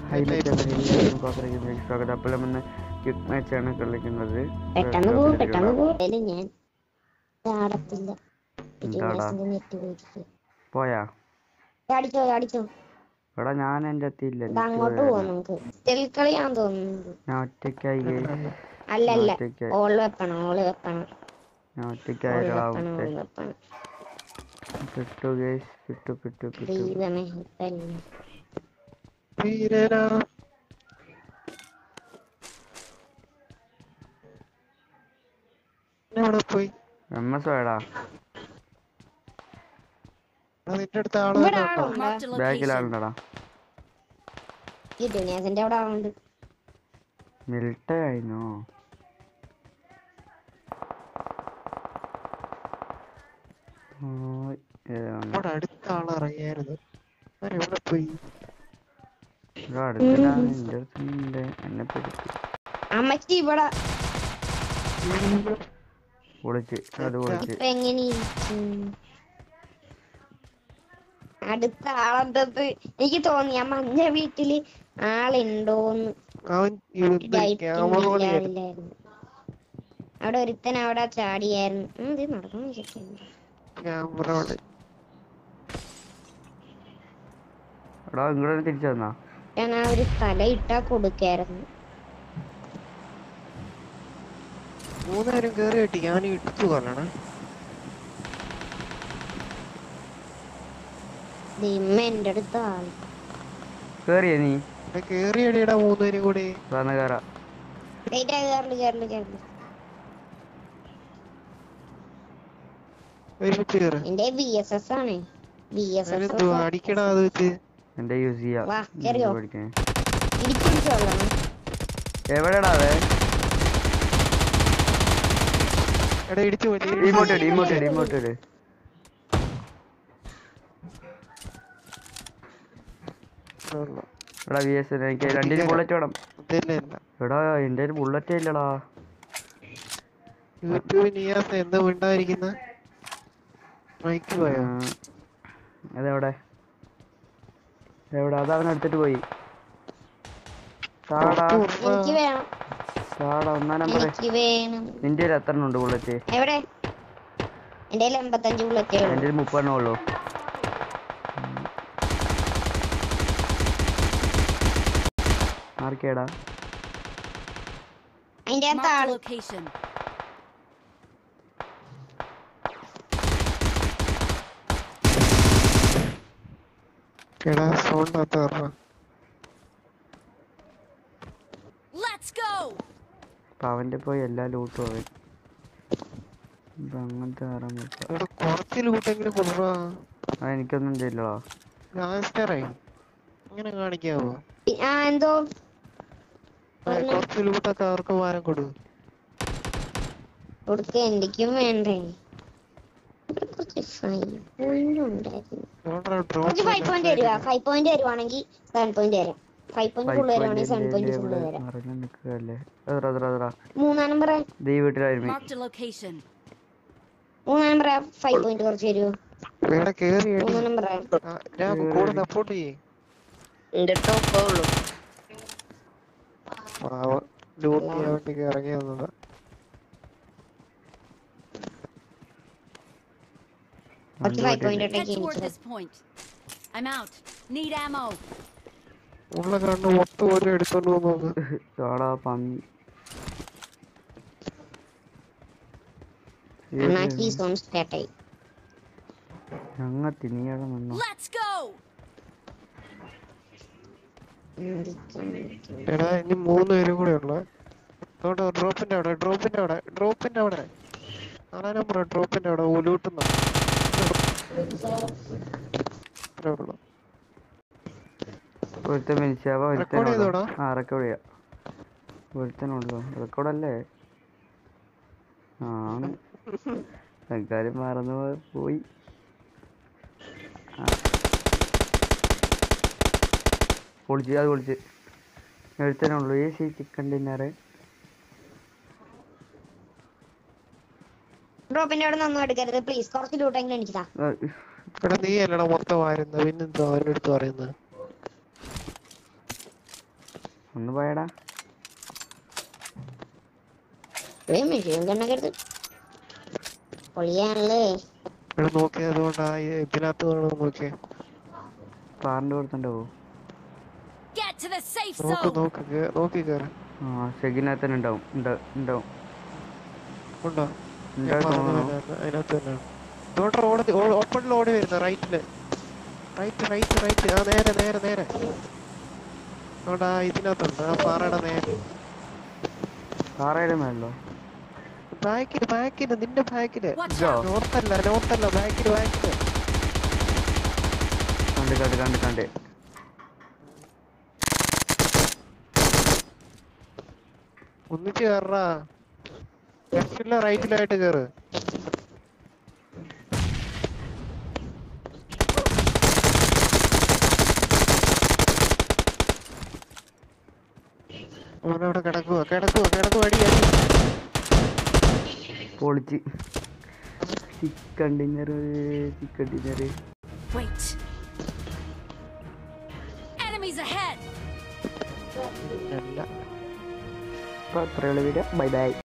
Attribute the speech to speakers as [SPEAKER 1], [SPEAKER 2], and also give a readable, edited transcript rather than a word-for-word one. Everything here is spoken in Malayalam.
[SPEAKER 1] സ്വാഗതം. അപ്പോൾ നമ്മൾ ക്വിക്ക് മാച്ചാണ് കളിക്കുന്നത്. പോയാ എടാ ഞാൻ എന്റെ എത്തിയില്ല. ഞാൻ ഒറ്റയ്ക്കായി. കിട്ടു ഗൈസ്, കിട്ടു. എടാ ബാക്കിലാളുണ്ടടാ. മിൽട്ട കഴിഞ്ഞോ?
[SPEAKER 2] അടുത്ത ആളറിയായിരുന്നു. പോയി
[SPEAKER 1] എന്നെ
[SPEAKER 3] അടുത്ത ആളെന്തത് എനിക്ക് തോന്നി ആ മഞ്ഞ വീട്ടില് ആളുണ്ടോന്ന്. അവിടെ ഒരുത്തൻ അവിടെ ചാടിയായിരുന്നു. ഇത് നടക്കുന്നു. ഞാൻ ആ ഒരു തല ഇട്ടാ കൊടുക്കായിരുന്നു.
[SPEAKER 2] മൂന്നുപേരും കേറി കിട്ടി. ഞാൻ ഇടിച്ചു കൊല്ലണേ.
[SPEAKER 3] എന്റെ അടുത്ത് ആള്
[SPEAKER 1] കേറിയ നീ
[SPEAKER 2] കേറിയടിയടാ. മൂന്നുപേരും കൂടി
[SPEAKER 3] എന്റെ VSS ആണ്.
[SPEAKER 2] അടിക്കടാ അത് വെച്ച്.
[SPEAKER 1] എവിടെടാ ഇങ്ങോട്ട് എടാ VS എനിക്ക് രണ്ടിന് ബുള്ളറ്റ് വേണം. എടാ എന്റെ ബുള്ളറ്റേ ഇല്ലടാ. അതെവിടെ അതവൻ എടുത്തിട്ട് പോയി. ഒന്നാം നമ്പർ. നിന്റെ എത്ര ഉണ്ട് ബുള്ളറ്റ്?
[SPEAKER 3] എന്റെ 85 ബുള്ളറ്റ്.
[SPEAKER 1] എന്റെ 30 ഉള്ളൂ. ആർക്കേടാ അവന്റെ പോയി എല്ലാ ലൂട്ടും അവൻ. അങ്ങനത്തെ എനിക്കൊന്നും ചെയ്യില്ലടാ.
[SPEAKER 2] ഇങ്ങനെ കാണിക്കാവോ?
[SPEAKER 3] എന്തോ
[SPEAKER 2] കുറച്ച് ലൂട്ടൊക്കെ അവർക്ക് വാരം
[SPEAKER 3] കൊടുക്ക. എനിക്കും വേണ്ടേ. കുറച്ച് 5 പോയിന്റ് തരുവാ. 5 പോയിന്റ് തരുവാണെങ്കിൽ 7 പോയിന്റ് തരാം. 5 പോയിന്റ് ഫുള്ള് തരുവാണെങ്കിൽ 7 പോയിന്റ് ഫുള്ള് തരാം. മൂന്നാം നമ്പർ 5 പോയിന്റ് കുറച്ച് തരുമോ? മൂന്നാം നമ്പർ എന്റെ ടോപ്പേ ഉള്ളൂ.
[SPEAKER 2] ഇറങ്ങി വന്നതാ. ഉള്ള കണ്ണ് മൊത്തം ഓരോ എടുത്തോണ്ട് പോകുന്നത്. എടാ ഇനി 3 പേരും കൂടെ ഉള്ള. ഡ്രോപ്പിന്റെ അവിടെ 4 നമ്പർ ഡ്രോപ്പിന്റെ അവിടെ ഒലൂട്ടുന്ന
[SPEAKER 1] റെക്കോർഡല്ലേ? കാര്യം മറന്നു പോയി. പൊളിച്ച് എഴുത്തനുള്ളൂ. ചിക്കൻ ഡിന്നറ്
[SPEAKER 3] ഡ്രോപ്പിന്റെ അവിടെ ഒന്നും എടുക്കരുത് പ്ലീസ്. കുറച്ച് ലൂട്ടെങ്കിലും എനിക്കിതാ.
[SPEAKER 2] നീ അല്ലടാ മൊത്തം ആയിരുന്നു. പിന്നെന്തോ അവരുടെ അടുത്ത് പറയുന്നത്.
[SPEAKER 1] ഒന്ന് പോയടാ.
[SPEAKER 3] മെഷീൻ ഗണ്ണൊക്കെ എടുത്ത് പൊളിയാണല്ലേ.
[SPEAKER 2] ഇവിടെ നോക്കിയത് അതുകൊണ്ടാ ഇതിനകത്ത് നോക്കിയേ.
[SPEAKER 1] കാറിന്റെ കൊടുത്തുണ്ടാവോ?
[SPEAKER 4] Get to the safe
[SPEAKER 2] നോക്ക്
[SPEAKER 4] zone.
[SPEAKER 2] നോക്ക് നോക്കി കയറി.
[SPEAKER 1] ആ ഷെഗിനകത്ത് തന്നെ ഉണ്ടാവും. ഉണ്ടാവും.
[SPEAKER 2] ഉണ്ടോ? ഞാൻ
[SPEAKER 1] ഉണ്ടാവും
[SPEAKER 2] പറഞ്ഞു
[SPEAKER 1] തോന്നുന്നു.
[SPEAKER 2] അതിനകത്ത് തന്നെയാണ്. ഇതോട്ട് റോഡ് ഓപ്പണിൽ ഓടി വരുന്ന റൈറ്റില്. റൈറ്റ്. ആ നേരെ. അവിടെ ഇതിനകത്തുണ്ട്. ആ പാറയുടെ നേരെ.
[SPEAKER 1] കാറയുടെ മേലോ?
[SPEAKER 2] ബാക്കില് നിന്റെ ബാക്കില്.
[SPEAKER 4] Watch
[SPEAKER 1] ഇതോ?
[SPEAKER 4] out.
[SPEAKER 2] നോർത്തല്ല ബാക്കില്.
[SPEAKER 1] കണ്ട്.
[SPEAKER 2] ഒന്നിച്ച് കയറാ. ലെഫ്റ്റില്ല റൈറ്റിലായിട്ട് കയറ്. അവനവിടെ കിടക്കുവ അടി.
[SPEAKER 1] പൊളിച്ച്. Chicken dinner.
[SPEAKER 4] Wait. Enemies ahead.
[SPEAKER 2] അല്ല
[SPEAKER 1] അപ്പോൾ അത്രയുള്ള വീഡിയോ. ബൈ.